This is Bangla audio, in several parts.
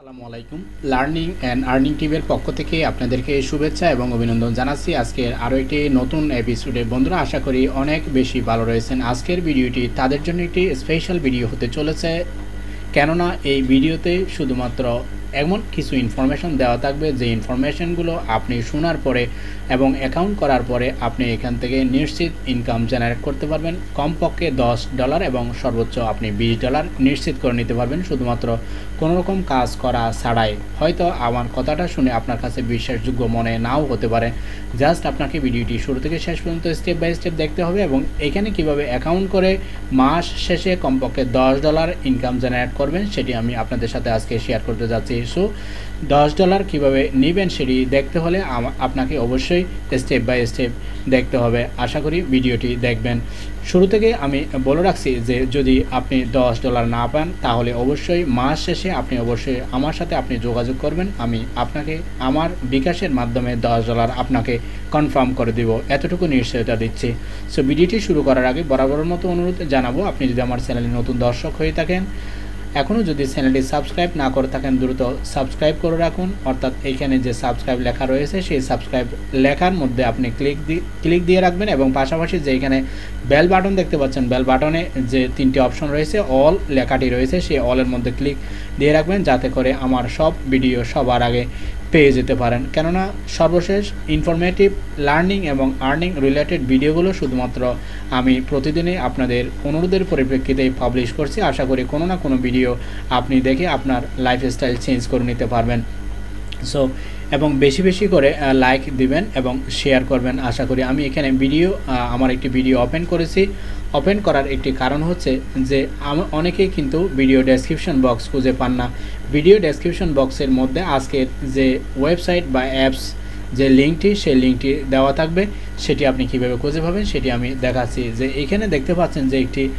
আসসালামু আলাইকুম। লার্নিং অ্যান্ড আর্নিং টিমের পক্ষ থেকে আপনাদেরকে শুভেচ্ছা এবং অভিনন্দন জানাচ্ছি আজকের আরও একটি নতুন এপিসোডে। বন্ধুরা, আশা করি অনেক বেশি ভালো রয়েছেন। আজকের ভিডিওটি তাদের জন্য একটি স্পেশাল ভিডিও হতে চলেছে, কেননা এই ভিডিওতে শুধুমাত্র এমন কিছু ইনফরমেশন দেওয়া থাকবে যে ইনফরমেশনগুলো আপনি শোনার পরে এবং অ্যাকাউন্ট করার পরে আপনি এখান থেকে নিশ্চিত ইনকাম জেনারেট করতে পারবেন। কমপক্ষে $10 এবং সর্বোচ্চ আপনি $20 নিশ্চিত করে নিতে পারবেন শুধুমাত্র কোনোরকম কাজ করা ছাড়াই। হয়তো আমার কথাটা শুনে আপনার কাছে বিশ্বাসযোগ্য মনে নাও হতে পারে, জাস্ট আপনাকে ভিডিওটি শুরু থেকে শেষ পর্যন্ত স্টেপ বাই স্টেপ দেখতে হবে এবং এখানে কিভাবে অ্যাকাউন্ট করে মাস শেষে কমপক্ষে $10 ইনকাম জেনারেট করবেন সেটি আমি আপনাদের সাথে আজকে শেয়ার করতে যাচ্ছি। সো $10 কীভাবে নেবেন সেটি দেখতে হলে আপনাকে অবশ্যই স্টেপ বাই স্টেপ দেখতে হবে। আশা করি ভিডিওটি দেখবেন। শুরু থেকে আমি বলে রাখছি যে যদি আপনি $10 না পান তাহলে অবশ্যই মাস শেষে আপনি অবশ্যই আমার সাথে আপনি যোগাযোগ করবেন। আমি আপনাকে আমার বিকাশের মাধ্যমে $10 আপনাকে কনফার্ম করে দেব, এতটুকু নিশ্চয়তা দিচ্ছি। সো ভিডিওটি শুরু করার আগে বরাবরের মতো অনুরোধ জানাবো, আপনি যদি আমার চ্যানেলে নতুন দর্শক হয়ে থাকেন, এখনও যদি চ্যানেলটি সাবস্ক্রাইব না করে থাকেন দ্রুত সাবস্ক্রাইব করে রাখুন। অর্থাৎ এইখানে যে সাবস্ক্রাইব লেখা রয়েছে সেই সাবস্ক্রাইব লেখার মধ্যে আপনি ক্লিক দিয়ে রাখবেন এবং পাশাপাশি যে এখানে বেল বাটন দেখতে পাচ্ছেন, বেল বাটনে যে 3টি অপশন রয়েছে, অল লেখাটি রয়েছে, সেই অলের মধ্যে ক্লিক দিয়ে রাখবেন যাতে করে আমার সব ভিডিও সবার আগে পেয়ে যেতে পারেন। কেননা সর্বশেষ ইনফরমেটিভ লার্নিং এবং আর্নিং রিলেটেড ভিডিওগুলো শুধুমাত্র আমি প্রতিদিনই আপনাদের অনুরোধের পরিপ্রেক্ষিতেই পাবলিশ করছি। আশা করি কোনো না কোনো ভিডিও আপনি দেখে আপনার লাইফস্টাইল চেঞ্জ করে নিতে পারবেন। সো এবং বেশি বেশি করে লাইক দিবেন এবং শেয়ার করবেন। আশা করি আমি এখানে আমার একটি ভিডিও ওপেন করেছি। ওপেন করার একটি কারণ হচ্ছে যে অনেকেই কিন্তু ভিডিও ডেসক্রিপশন বক্স খুঁজে পান না। ভিডিও ডেসক্রিপশন বক্সের মধ্যে আজকের যে ওয়েবসাইট বা অ্যাপস যে লিঙ্কটি, সেই লিঙ্কটি দেওয়া থাকবে, সেটি আপনি কীভাবে খুঁজে পাবেন সেটি আমি দেখাচ্ছি। যে এখানে দেখতে পাচ্ছেন যে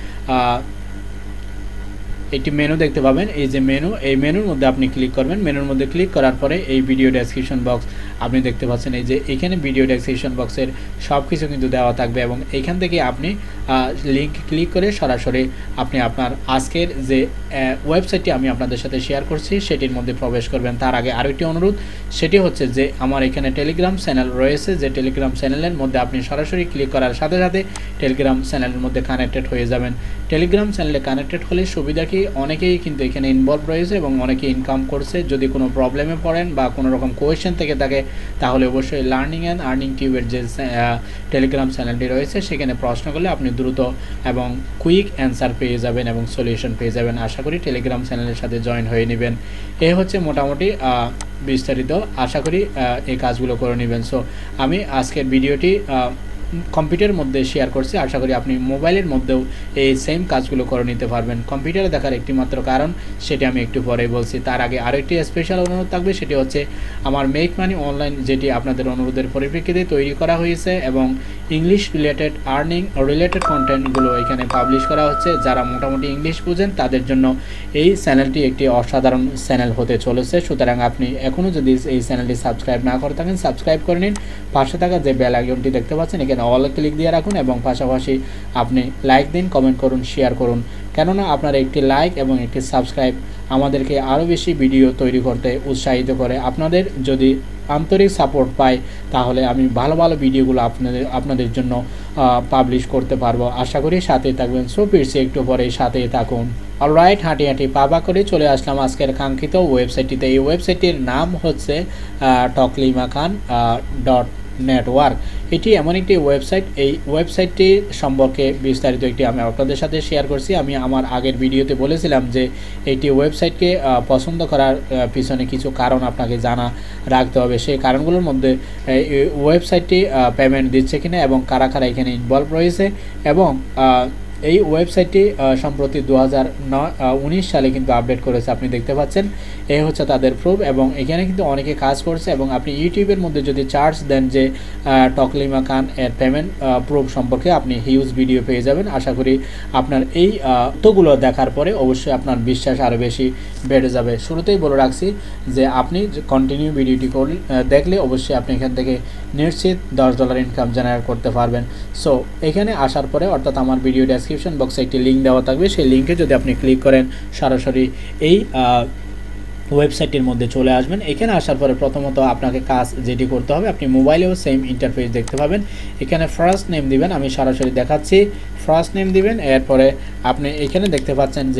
একটি মেনু দেখতে পাবেন। এই যে মেনু, এই মেনুর মধ্যে আপনি ক্লিক করবেন। মেনুর মধ্যে ক্লিক করার পরে এই ভিডিও ডেসক্রিপশন বক্স আপনি দেখতে পাচ্ছেন। এই যে এখানে ভিডিও ডেসক্রিপশন বক্সের সব কিছু কিন্তু দেওয়া থাকবে এবং এইখান থেকে আপনি লিঙ্ক ক্লিক করে সরাসরি আপনি আপনার আজকের যে ওয়েবসাইটটি আমি আপনাদের সাথে শেয়ার করছি সেটির মধ্যে প্রবেশ করবেন। তার আগে আরও একটি অনুরোধ, সেটি হচ্ছে যে আমার এখানে টেলিগ্রাম চ্যানেল রয়েছে, যে টেলিগ্রাম চ্যানেলের মধ্যে আপনি সরাসরি ক্লিক করার সাথে সাথে টেলিগ্রাম চ্যানেলের মধ্যে কানেক্টেড হয়ে যাবেন। টেলিগ্রাম চ্যানেলে কানেক্টেড হলে সুবিধা কি, অনেকেই কিন্তু এখানে ইনভলভ রয়েছে এবং অনেকেই ইনকাম করছে। যদি কোনো প্রবলেমে পড়েন বা কোনো রকম কোয়েশ্চেন থেকে থাকে তাহলে অবশ্যই লার্নিং অ্যান্ড আর্নিং টিউবের যে টেলিগ্রাম চ্যানেলটি রয়েছে সেখানে প্রশ্ন করলে আপনি দ্রুত এবং কুইক অ্যান্সার পেয়ে যাবেন এবং সলিউশন পেয়ে যাবেন। আশা করি টেলিগ্রাম চ্যানেলের সাথে জয়েন হয়ে নেবেন। এ হচ্ছে মোটামুটি বিস্তারিত। আশা করি এই কাজগুলো করে নেবেন। সো আমি আজকের ভিডিওটি কম্পিউটারের মধ্যে শেয়ার করছি। আশা করি আপনি মোবাইলের মধ্যেও এই সেম কাজগুলো করে নিতে পারবেন। কম্পিউটারে দেখার একটি মাত্র কারণ, সেটি আমি একটু পরে বলছি। তার আগে আরেকটি স্পেশাল অনুরোধ থাকবে, সেটি হচ্ছে আমার মেক মানি অনলাইন, যেটি আপনাদের অনুরোধের পরিপ্রেক্ষিতে তৈরি করা হয়েছে এবং ইংলিশ রিলেটেড আর্নিং রিলেটেড কন্টেন্টগুলো এখানে পাবলিশ করা হচ্ছে। যারা মোটামুটি ইংলিশ বুঝেন তাদের জন্য এই চ্যানেলটি একটি অসাধারণ চ্যানেল হতে চলেছে। সুতরাং আপনি এখনও যদি এই চ্যানেলটি সাবস্ক্রাইব না করে থাকেন সাবস্ক্রাইব করে নিন। পাশে থাকা যে বেল আইকনটি দেখতে পাচ্ছেন এখানে অল ক্লিক দিয়ে রাখুন এবং পাশাপাশি আপনি লাইক দিন, কমেন্ট করুন, শেয়ার করুন। কেননা আপনার একটি লাইক এবং একটি সাবস্ক্রাইব আমাদেরকে আরও বেশি ভিডিও তৈরি করতে উৎসাহিত করে। আপনাদের যদি আন্তরিক সাপোর্ট পাই তাহলে আমি ভালো ভালো ভিডিওগুলো আপনাদের জন্য পাবলিশ করতে পারবো। আশা করি সাথেই থাকবেন। সো ফিরছি একটু পরে, সাথেই থাকুন। অলরাইট, হাঁটি হাঁটি পাবা করে চলে আসলাম আজকের কাঙ্ক্ষিত ওয়েবসাইটটিতে। এই ওয়েবসাইটটির নাম হচ্ছে toklimakan.network। এটি এমন একটি ওয়েবসাইট, এই ওয়েবসাইটটি সম্পর্কে বিস্তারিত একটি আমি আপনাদের সাথে শেয়ার করছি। আমি আমার আগের ভিডিওতে বলেছিলাম যে একটি ওয়েবসাইটকে পছন্দ করার পিছনে কিছু কারণ আপনাকে জানা রাখতে হবে। সেই কারণগুলোর মধ্যে ওয়েবসাইটটি পেমেন্ট দিচ্ছে কিনা এবং কারা কারা এখানে ইনভলভ রয়েছে এবং এই ওয়েবসাইটটি সম্প্রতি 2019 সালে কিন্তু আপডেট করেছে, আপনি দেখতে পাচ্ছেন। এই হচ্ছে তাদের প্রুফ এবং এখানে কিন্তু অনেকে কাজ করছে এবং আপনি ইউটিউবের মধ্যে যদি চার্জ দেন যে টকলিমাকান এর পেমেন্ট প্রুফ সম্পর্কে আপনি হিউজ ভিডিও পেয়ে যাবেন। আশা করি আপনার এই তথ্যগুলো দেখার পরে অবশ্যই আপনার বিশ্বাস আরও বেশি বেড়ে যাবে। শুরুতেই বলে রাখছি যে আপনি কন্টিনিউ ভিডিওটি দেখলে অবশ্যই আপনি এখান থেকে নিশ্চিত $10 ইনকাম জেনারেট করতে পারবেন। সো এখানে আসার পরে অর্থাৎ আমার ভিডিও ডেসক্রিপশন বক্সে একটি লিঙ্ক দেওয়া থাকবে, সেই লিঙ্কে যদি আপনি ক্লিক করেন সরাসরি এই ওয়েবসাইটের মধ্যে চলে আসবেন। এখানে আসার পরে প্রথমত আপনাকে কাজ যেটি করতে হবে, আপনি মোবাইলেও সেম ইন্টারফেস দেখতে পাবেন। এখানে ফার্স্ট নেম দিবেন, আমি সরাসরি দেখাচ্ছি। ফার্স্ট নেম দিবেন, এরপরে আপনি এখানে দেখতে পাচ্ছেন যে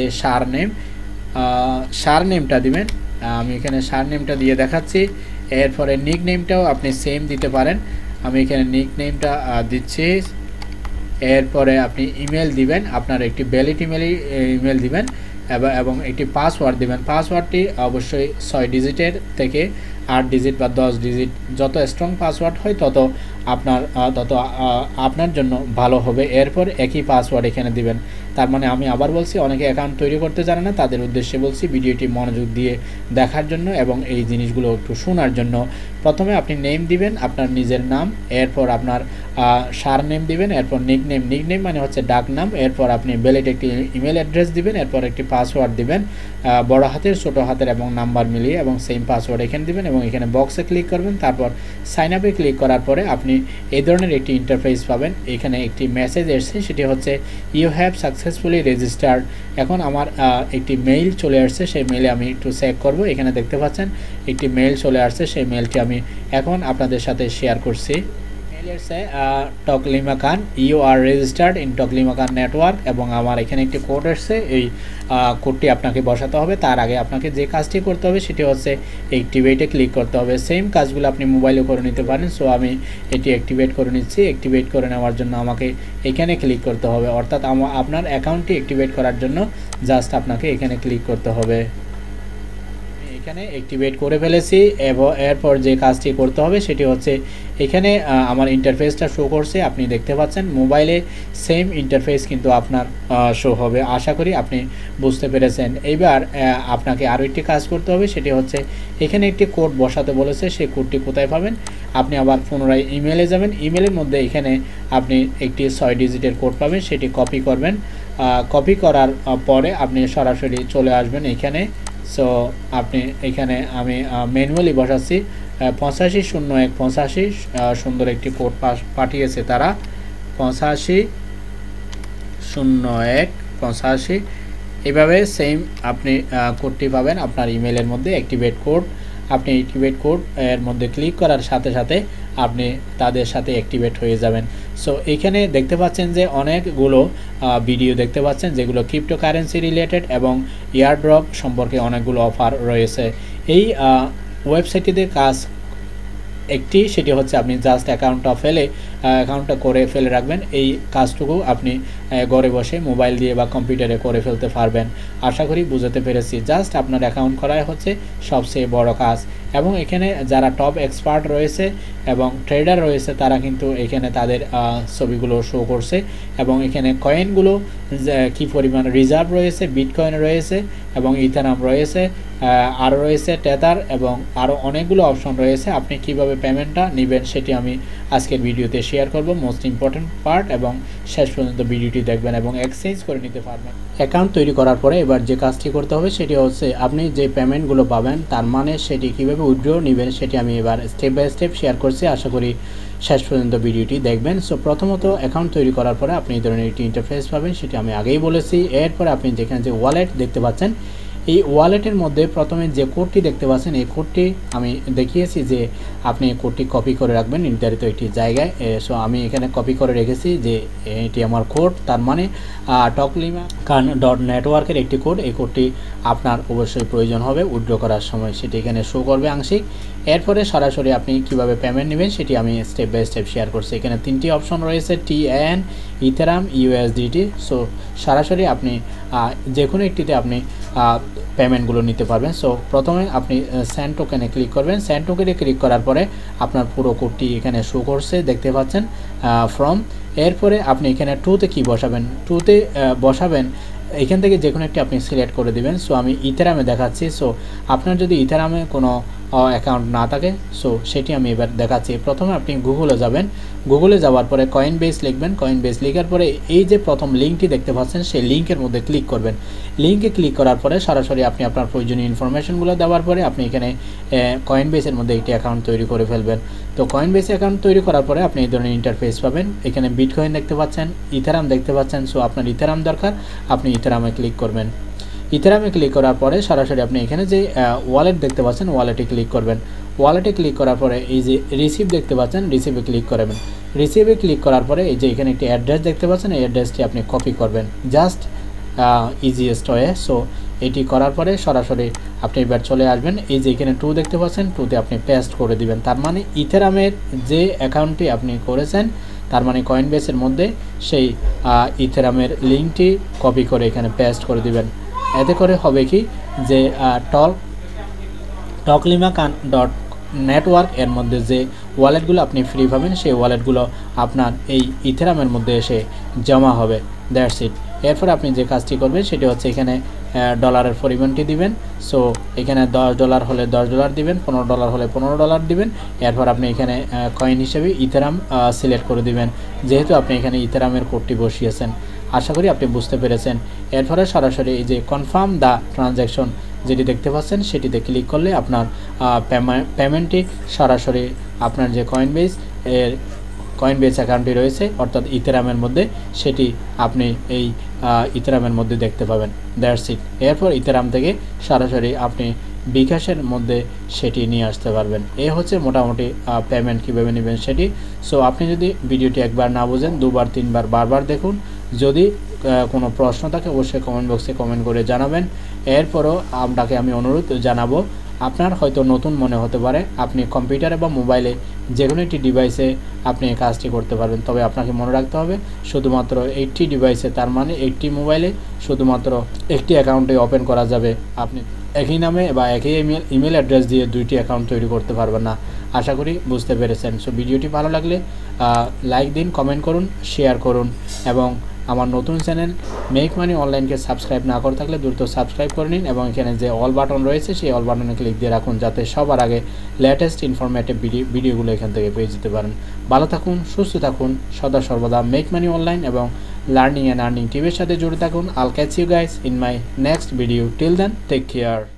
সার নেমটা দিবেন। আমি এখানে সার নেমটা দিয়ে দেখাচ্ছি। এরপরে নিক নেমটাও আপনি সেম দিতে পারেন, আমি এখানে নিক নেমটা দিচ্ছি। এরপরে আপনি ইমেল দিবেন, আপনার একটি ভ্যালিড ইমেল দিবেন এবং একটি পাসওয়ার্ড দিবেন। পাসওয়ার্ডটি অবশ্যই 6 ডিজিটের থেকে 8 ডিজিট বা 10 ডিজিট, যত স্ট্রং পাসওয়ার্ড হয় তত আপনার জন্য ভালো হবে। এরপর একই পাসওয়ার্ড এখানে দিবেন। তার মানে আমি আবার বলছি, অনেকে অ্যাকাউন্ট তৈরি করতে জানে না, তাদের উদ্দেশ্যে বলছি ভিডিওটি মনোযোগ দিয়ে দেখার জন্য এবং এই জিনিসগুলো একটু শোনার জন্য। প্রথমে আপনি নেম দিবেন, আপনার নিজের নাম, এরপর আপনার সার নেম দিবেন, এরপর নিক নেম মানে হচ্ছে ডাক নাম, এরপর আপনি ভ্যালিড একটি ইমেল অ্যাড্রেস দিবেন, এরপর একটি পাসওয়ার্ড দিবেন, বড় হাতের ছোট হাতের এবং নাম্বার মিলিয়ে, এবং সেম পাসওয়ার্ড এখানে দিবেন এবং এখানে বক্সে ক্লিক করবেন। তারপর সাইন আপে ক্লিক করার পরে আপনি এই ধরনের একটি ইন্টারফেস পাবেন। এখানে একটি মেসেজ এসেছে, সেটি হচ্ছে ইউ হ্যাভ সাকসেসফুলি রেজিস্টার্ড। এখন আমার একটি মেইল চলে আসছে, সেই মেইলে আমি একটু চেক করব। এখানে দেখতে পাচ্ছেন একটি মেইল চলে আসছে, সেই মেইলটি আমি এখন আপনাদের সাথে শেয়ার করছি। Taklimakan, you are registered in Taklimakan network, এবং আমার এখানে একটি কোড এসছে। এই কোডটি আপনাকে বসাতে হবে। তার আগে আপনাকে যে কাজটি করতে হবে সেটি হচ্ছে অ্যাক্টিভেটে ক্লিক করতে হবে। সেম কাজগুলো আপনি মোবাইলে করে নিতে পারেন। সো আমি এটি অ্যাক্টিভেট করে নিচ্ছি। অ্যাক্টিভেট করে নেওয়ার জন্য আমাকে এখানে ক্লিক করতে হবে, অর্থাৎ আপনার অ্যাকাউন্টটি অ্যাক্টিভেট করার জন্য জাস্ট আপনাকে এখানে ক্লিক করতে হবে। এখানে অ্যাক্টিভেট করে ফেলেছি এবং এরপর যে কাজটি করতে হবে সেটি হচ্ছে এখানে আমার ইন্টারফেসটা শো করছে, আপনি দেখতে পাচ্ছেন। মোবাইলে সেম ইন্টারফেস কিন্তু আপনার শো হবে। আশা করি আপনি বুঝতে পেরেছেন। এইবার আপনাকে আরও একটি কাজ করতে হবে, সেটি হচ্ছে এখানে একটি কোড বসাতে বলেছে। সেই কোডটি কোথায় পাবেন? আপনি আবার পুনরায় ইমেলে যাবেন। ইমেলের মধ্যে এখানে আপনি একটি 6 ডিজিটের কোড পাবেন, সেটি কপি করবেন। কপি করার পরে আপনি সরাসরি চলে আসবেন এখানে। সো আপনি এখানে আমি ম্যানুয়ালি বসাচ্ছি 850185। সুন্দর একটি কোড পাঠিয়েছে তারা, 850185। এভাবে সেম আপনি কোডটি পাবেন আপনার ইমেলের মধ্যে, অ্যাক্টিভেট কোড। আপনি অ্যাক্টিভেট কোড এর মধ্যে ক্লিক করার সাথে সাথে আপনি তাদের সাথে অ্যাক্টিভেট হয়ে যাবেন। সো এখানে দেখতে পাচ্ছেন যে অনেকগুলো ভিডিও দেখতে পাচ্ছেন যেগুলো ক্রিপ্টোকারেন্সি রিলেটেড এবং এয়ারড্রপ সম্পর্কে অনেকগুলো অফার রয়েছে। এই ওয়েবসাইটটিতে কাজ একটি, সেটি হচ্ছে আপনি জাস্ট অ্যাকাউন্টটা করে ফেলে রাখবেন। এই কাজটুকু আপনি ঘরে বসে মোবাইল দিয়ে বা কম্পিউটারে করে ফেলতে পারবেন। আশা করি বুঝতে পেরেছি। জাস্ট আপনার অ্যাকাউন্ট করাই হচ্ছে সবচেয়ে বড় কাজ। এবং এখানে যারা টপ এক্সপার্ট রয়েছে এবং ট্রেডার রয়েছে তারা কিন্তু এখানে তাদের ছবিগুলো শো করছে, এবং এখানে কয়েনগুলো কি পরিমাণ রিজার্ভ রয়েছে, বিটকয়েন রয়েছে এবং ইথারিয়াম রয়েছে, আরও রয়েছে টেথার, এবং আরও অনেকগুলো অপশন রয়েছে। আপনি কিভাবে পেমেন্টটা নেবেন সেটি আমি আজকের ভিডিওতে শেয়ার করব, মোস্ট ইম্পর্টেন্ট পার্ট, এবং শেষ পর্যন্ত ভিডিওটি দেখবেন এবং এক্সচেঞ্জ করে নিতে পারবেন। অ্যাকাউন্ট তৈরি করার পরে এবার যে কাজটি করতে হবে সেটি হচ্ছে আপনি যে পেমেন্টগুলো পাবেন তার মানে সেটি কীভাবে উইথড্র নেবেন সেটি আমি এবার স্টেপ বাই স্টেপ শেয়ার করছি। আশা করি শেষ পর্যন্ত ভিডিওটি দেখবেন। সো প্রথমত অ্যাকাউন্ট তৈরি করার পরে আপনি এই ধরনের একটি ইন্টারফেস পাবেন, সেটি আমি আগেই বলেছি। এরপরে আপনি যেখানে যে ওয়ালেট দেখতে পাচ্ছেন, এই ওয়ালেটের মধ্যে প্রথমে যে কোডটি দেখতে পাচ্ছেন এই কোডটি আমি দেখিয়েছি যে আপনি এই কোডটি কপি করে রাখবেন নির্ধারিত একটি জায়গায়। সো আমি এখানে কপি করে রেখেছি যে এটি আমার কোড, তার মানে টকলিমাকান.নেটওয়ার্কের একটি কোড। এই কোডটি আপনার অবশ্যই প্রয়োজন হবে উইথড্র করার সময়, সেটি এখানে শো করবে আংশিক। এরপরে সরাসরি আপনি কিভাবে পেমেন্ট নেবেন সেটি আমি স্টেপ বাই স্টেপ শেয়ার করছি। এখানে 3টি অপশন রয়েছে, TN, ইথারিয়াম, USDT। সো সরাসরি আপনি যে কোনো একটিতে আপনি পেমেন্টগুলো নিতে পারবেন। সো প্রথমে আপনি সেন্ড টোকেনে ক্লিক করবেন। সেন্ড টোকেনে ক্লিক করার পরে আপনার পুরো কোডটি এখানে শো করছে, দেখতে পাচ্ছেন ফ্রম। এরপরে আপনি এখানে টুতে কি বসাবেন, টুতে বসাবেন এখান থেকে যে কোনো একটি আপনি সিলেক্ট করে দিবেন। সো আমি ইথারিয়ামে দেখাচ্ছি। সো আপনার যদি ইথারিয়ামে কোনো অ্যাকাউন্ট না থাকে সো সেটি আমি এবার দেখাচ্ছি। প্রথমে আপনি গুগলে যাবেন, গুগলে যাওয়ার পরে কয়েনবেস লিখবেন। কয়েনবেস লেখার পরে এই যে প্রথম লিঙ্কটি দেখতে পাচ্ছেন সেই লিঙ্কের মধ্যে ক্লিক করবেন। লিঙ্কে ক্লিক করার পরে সরাসরি আপনি আপনার প্রয়োজনীয় ইনফরমেশনগুলো দেওয়ার পরে আপনি এখানে কয়েনবেসের মধ্যে একটি অ্যাকাউন্ট তৈরি করে ফেলবেন। তো কয়েনবেসে অ্যাকাউন্ট তৈরি করার পরে আপনি এই ধরনের ইন্টারফেস পাবেন। এখানে বিটকয়েন দেখতে পাচ্ছেন, ইথারিয়াম দেখতে পাচ্ছেন। সো আপনার ইথারিয়াম দরকার, আপনি ইথারিয়ামে ক্লিক করবেন। ইথেরামে ক্লিক করার পরে সরাসরি আপনি এখানে যে ওয়ালেট দেখতে পাচ্ছেন ওয়ালেটে ক্লিক করবেন। ওয়ালেটে ক্লিক করার পরে এই যে রিসিভ দেখতে পাচ্ছেন রিসিভে ক্লিক করবেন। রিসিভে ক্লিক করার পরে এই যে এখানে একটি অ্যাড্রেস দেখতে পাচ্ছেন এই অ্যাড্রেসটি আপনি কপি করবেন জাস্ট ইজিয়েস্ট ওয়ে। সো এটি করার পরে সরাসরি আপনি এবার চলে আসবেন, এই যে এখানে 2 দেখতে পাচ্ছেন 2তে আপনি পেস্ট করে দিবেন। তার মানে ইথেরামের যে অ্যাকাউন্টটি আপনি করেছেন তার মানে কয়েনবেসের মধ্যে সেই ইথেরামের লিঙ্কটি কপি করে এখানে পেস্ট করে দিবেন। এতে করে হবে কি যে টকলিমা.নেটওয়ার্ক এর মধ্যে যে ওয়ালেটগুলো আপনি ফ্রি পাবেন সেই ওয়ালেটগুলো আপনার এই ইথেরামের মধ্যে এসে জমা হবে। That's it. এরপর আপনি যে কাজটি করবেন সেটি হচ্ছে এখানে ডলারের পরিমাণটি দিবেন। সো এখানে $10 হলে $10 দিবেন, $15 হলে $15 দিবেন। এরপর আপনি এখানে কয়েন হিসেবে ইথেরাম সিলেক্ট করে দিবেন, যেহেতু আপনি এখানে ইথেরামের কোডটি বসিয়েছেন। আশা করি আপনি বুঝতে পেরেছেন। এরপরে সরাসরি এই যে কনফার্ম দ্য ট্রানজ্যাকশন যেটি দেখতে পাচ্ছেন সেটিতে ক্লিক করলে আপনার পেমেন্টটি সরাসরি আপনার যে কয়েনবেস অ্যাকাউন্টটি রয়েছে অর্থাৎ ইথেরামের মধ্যে সেটি আপনি এই ইথেরামের মধ্যে দেখতে পাবেন। That's it. এরপর ইথেরাম থেকে সরাসরি আপনি বিকাশের মধ্যে সেটি নিয়ে আসতে পারবেন। এই হচ্ছে মোটামুটি পেমেন্ট কীভাবে নেবেন সেটি। সো আপনি যদি ভিডিওটি একবার না বুঝেন 2বার 3বার বারবার দেখুন। যদি কোনো প্রশ্ন থাকে অবশ্যই কমেন্ট বক্সে কমেন্ট করে জানাবেন। এরপরও আপনাকে আমি অনুরোধ জানাবো, আপনার হয়তো নতুন মনে হতে পারে, আপনি কম্পিউটারে বা মোবাইলে যে কোনো একটি ডিভাইসে আপনি এই কাজটি করতে পারবেন। তবে আপনাকে মনে রাখতে হবে শুধুমাত্র 80 ডিভাইসে, তার মানে 80 মোবাইলে শুধুমাত্র একটি অ্যাকাউন্টে ওপেন করা যাবে। আপনি একই নামে বা একই ইমেল অ্যাড্রেস দিয়ে 2টি অ্যাকাউন্ট তৈরি করতে পারবেন না। আশা করি বুঝতে পেরেছেন। সো ভিডিওটি ভালো লাগলে লাইক দিন, কমেন্ট করুন, শেয়ার করুন এবং আমার নতুন চ্যানেল মেক মানি অনলাইনকে সাবস্ক্রাইব না করে থাকলে দ্রুত সাবস্ক্রাইব করে নিন এবং এখানে যে অল বাটন রয়েছে সেই অল বাটনে ক্লিক দিয়ে রাখুন, যাতে সবার আগে লেটেস্ট ইনফরমেটিভ ভিডিওগুলো এখান থেকে পেয়ে যেতে পারেন। ভালো থাকুন, সুস্থ থাকুন, সদা সর্বদা মেক মানি অনলাইন এবং লার্নিং অ্যান্ড আর্নিং টিভির সাথে জুড়ে থাকুন। I'll catch you guys in my next video. Till then take care.